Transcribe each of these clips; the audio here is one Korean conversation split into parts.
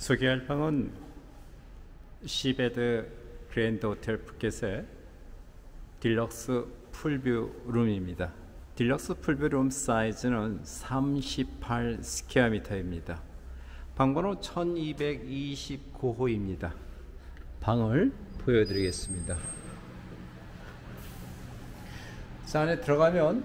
소개할 방은 시베드 그랜드 호텔 푸켓의 딜럭스 풀뷰 룸입니다. 딜럭스 풀뷰 룸 사이즈는 38 스퀘어미터입니다. 방번호 1229호입니다. 방을 보여드리겠습니다. 자, 안에 들어가면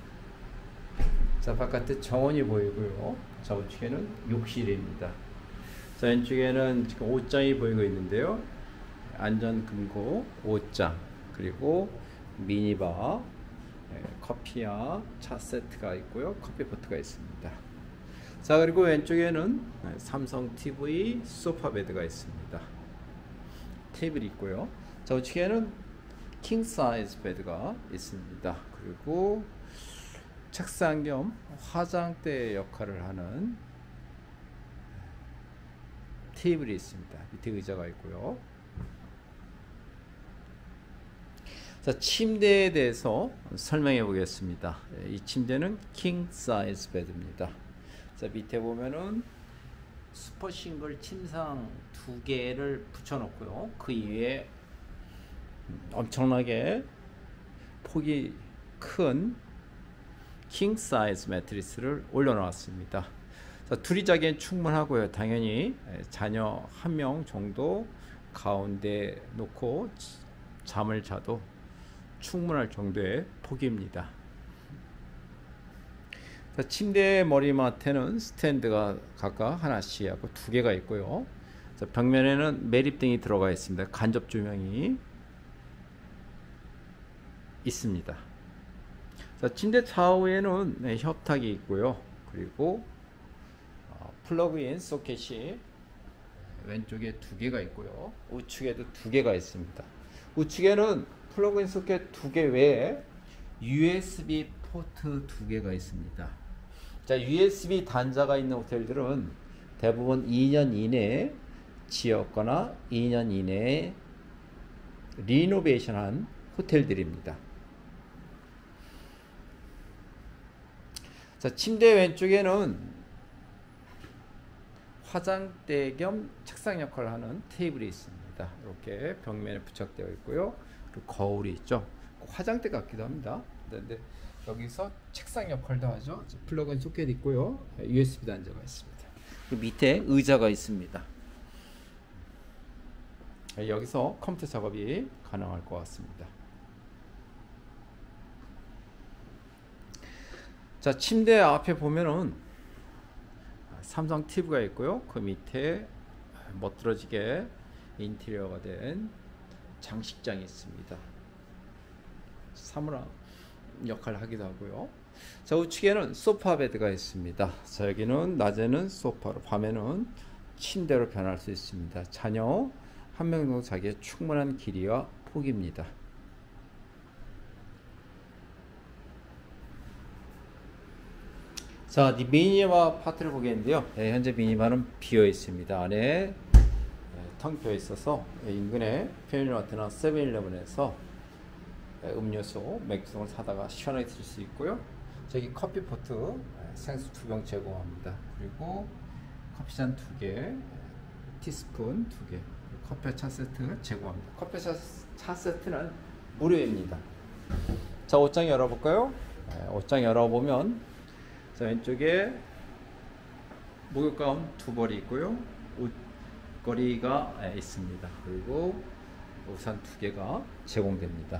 자, 바깥에 정원이 보이고요. 자, 우측에는 욕실입니다. 자, 왼쪽에는 지금 옷장이 보이고 있는데요. 안전금고 옷장, 그리고 미니바, 커피와 차 세트가 있고요. 커피포트가 있습니다. 자, 그리고 왼쪽에는 삼성 TV 소파 베드가 있습니다. 테이블이 있고요. 자, 우측에는 킹 사이즈 베드가 있습니다. 그리고 책상 겸 화장대 역할을 하는 테이블이 있습니다. 밑에 의자가 있고요. 자, 침대에 대해서 설명해 보겠습니다. 이 침대는 킹 사이즈 베드입니다. 자, 밑에 보면은 슈퍼 싱글 침상 2개를 붙여 놓고요. 그 위에 엄청나게 폭이 큰 킹 사이즈 매트리스를 올려 놨습니다. 자, 둘이 자기엔 충분하고요. 당연히 자녀 1명 정도 가운데 놓고 잠을 자도 충분할 정도의 폭입니다. 자, 침대 머리맡에는 스탠드가 각각 하나씩 하고 2개가 있고요. 자, 벽면에는 매립등이 들어가 있습니다. 간접 조명이 있습니다. 자, 침대 좌우에는 협탁이 있고요. 그리고 플러그인 소켓이 왼쪽에 2개가 있고요. 우측에도 2개가 있습니다. 우측에는 플러그인 소켓 2개 외에 USB 포트 2개가 있습니다. 자, USB 단자가 있는 호텔들은 대부분 2년 이내에 지었거나 2년 이내에 리노베이션한 호텔들입니다. 자, 침대 왼쪽에는 화장대 겸 책상 역할을 하는 테이블이 있습니다. 이렇게 벽면에 부착되어 있고요. 그리고 거울이 있죠. 화장대 같기도 합니다. 근데 여기서 책상 역할도 하죠. 플러그인 소켓 있고요. USB 단자가 있습니다. 그 밑에 의자가 있습니다. 여기서 컴퓨터 작업이 가능할 것 같습니다. 자, 침대 앞에 보면은 삼성 TV가 있고요. 그 밑에 멋들어지게 인테리어가 된 장식장이 있습니다. 사물함 역할을 하기도 하고요. 자, 우측에는 소파 베드가 있습니다. 자, 여기는 낮에는 소파로, 밤에는 침대로 변할 수 있습니다. 자녀 1명 정도 자기의 충분한 길이와 폭입니다. 자, 미니바 파트를 보겠는데요. 현재 미니바는 비어 있습니다. 안에 텅 비어 있어서 인근의 패밀리마트나 세븐일레븐에서 음료수, 맥주 등을 사다가 시원하게 드실 수 있고요. 저기 커피포트 생수 2병 제공합니다. 그리고 커피잔 2개, 티스푼 2개, 커피 차 세트 제공합니다. 커피 차 세트는 무료입니다. 자, 옷장 열어볼까요? 옷장 열어보면 자, 왼쪽에 목욕가운 2벌이 있고요. 옷걸이가 있습니다. 그리고 우산 2개가 제공됩니다.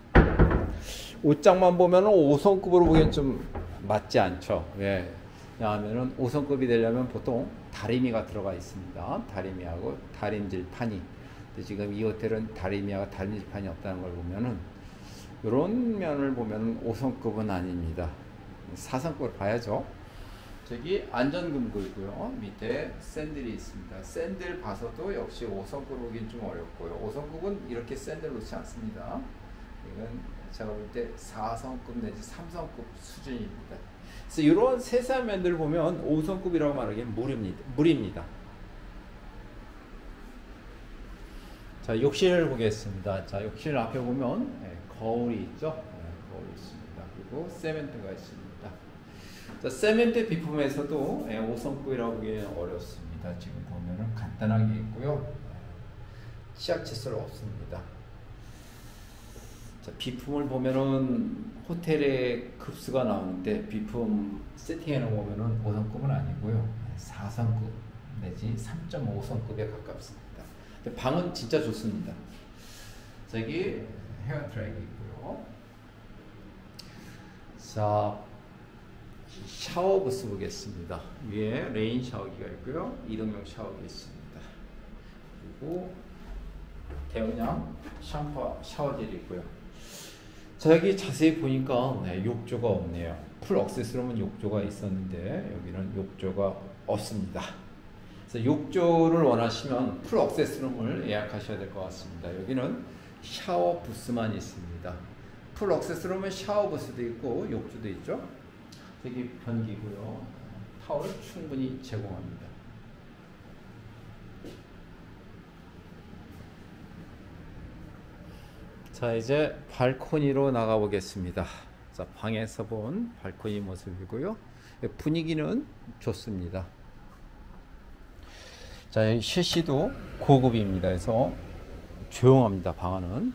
옷장만 보면 5성급으로 보기엔 좀 맞지 않죠. 왜? 왜냐하면 5성급이 되려면 보통 다리미가 들어가 있습니다. 다리미하고 다림질판이. 근데 지금 이 호텔은 다리미하고 다림질판이 없다는 걸 보면은, 이런 면을 보면 5성급은 아닙니다. 4성급을 봐야죠. 저기 안전금고이고요. 밑에 샌들이 있습니다. 샌들 봐서도 역시 5성급 오긴 좀 어렵고요. 5성급은 이렇게 샌들 놓지 않습니다. 이건 제가 볼 때 4성급 내지 3성급 수준입니다. 그래서 이런 세세한 면들을 보면 5성급이라고 말하기엔 무리입니다. 자, 욕실을 보겠습니다. 자, 욕실 앞에 보면 거울이 있죠. 거울이 있습니다. 그리고 세멘트가 있습니다. 자, 세멘트 비품에서도 5성급이라고 보기엔 어렵습니다. 있습니다. 지금 보면은 간단하게 있고요. 치약 칫솔 없습니다. 자, 비품을 보면은 호텔에 급수가 나오는데 비품 세팅해 놓은 보면은 5성급은 아니고요. 4성급 내지 3.5성급에 가깝습니다. 근데 방은 진짜 좋습니다. 저기 헤어 드라이기 있고요. 자, 샤워 부스 보겠습니다. 위에 레인 샤워기가 있고요. 이동용 샤워기 있습니다. 그리고 대용량 샴푸 샤워젤이 있고요. 자, 여기 자세히 보니까 욕조가 없네요. 풀 억세스룸은 욕조가 있었는데 여기는 욕조가 없습니다. 그래서 욕조를 원하시면 풀 억세스룸을 예약하셔야 될 것 같습니다. 여기는 샤워 부스만 있습니다. 풀 억세스룸은 샤워 부스도 있고 욕조도 있죠. 여기 변기고요. 타월 충분히 제공합니다. 자, 이제 발코니로 나가 보겠습니다. 자, 방에서 본 발코니 모습이고요. 분위기는 좋습니다. 자, 여기 셰시도 고급입니다. 그래서 조용합니다. 방안은.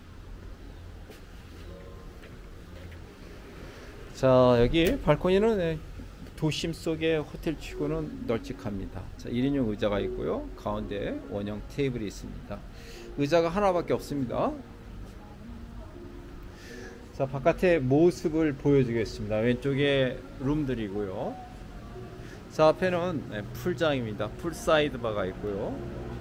자, 여기 발코니는 도심 속의 호텔 치고는 널찍합니다. 자, 1인용 의자가 있고요. 가운데 원형 테이블이 있습니다. 의자가 하나밖에 없습니다. 자, 바깥의 모습을 보여주겠습니다. 왼쪽에 룸들이고요. 자, 앞에는 풀장입니다. 풀 사이드 바가 있고요.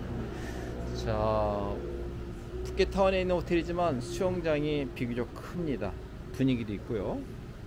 자, 푸켓타운에 있는 호텔이지만 수영장이 비교적 큽니다. 분위기도 있고요.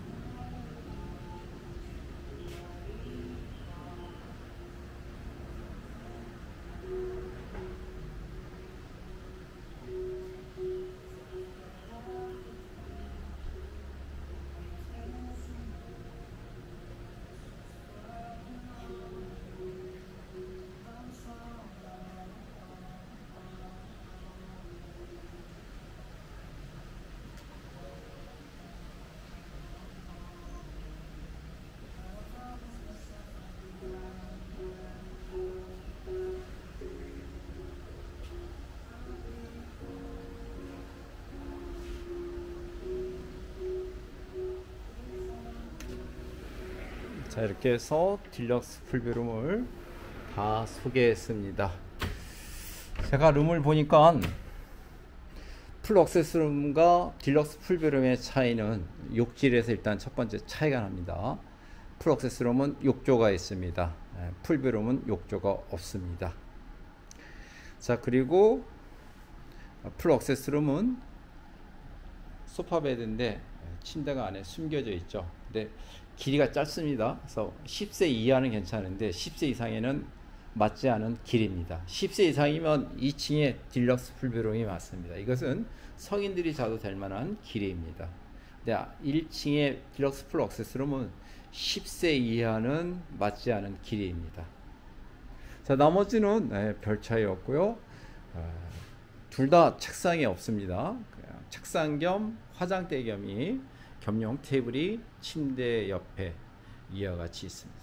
자, 이렇게 해서 딜럭스 풀베룸을 다 소개했습니다. 제가 룸을 보니까 풀 억세스룸과 딜럭스 풀베룸의 차이는 욕실에서 일단 첫 번째 차이가 납니다. 풀 억세스룸은 욕조가 있습니다. 풀베룸은 욕조가 없습니다. 자, 그리고 풀 억세스룸은 소파 베드인데 침대가 안에 숨겨져 있죠. 근데 길이가 짧습니다. 그래서 10세 이하는 괜찮은데 10세 이상에는 맞지 않은 길입니다. 10세 이상이면 2층에 딜럭스 풀베룸이 맞습니다. 이것은 성인들이 자도 될 만한 길이입니다. 근데 1층에 딜럭스 풀 억세스룸은 10세 이하는 맞지 않은 길이입니다. 자, 나머지는 별 차이 없고요. 둘 다 책상이 없습니다. 책상 겸 화장대 겸이 겸용 테이블이 침대 옆에 이와 같이 있습니다.